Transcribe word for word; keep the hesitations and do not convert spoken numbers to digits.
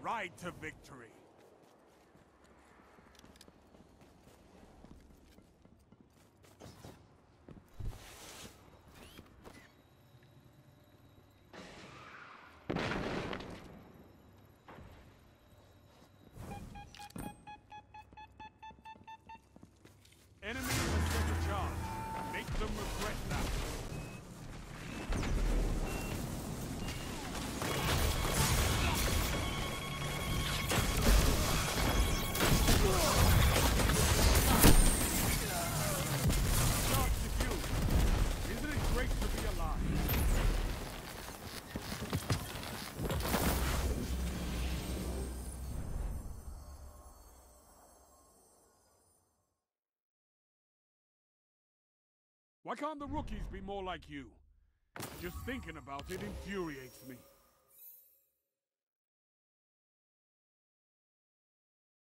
ride to victory. Enemies have set a charge. Make them regret that. Charge diffused. Isn't it great to be alive? Why can't the rookies be more like you? Just thinking about it infuriates me.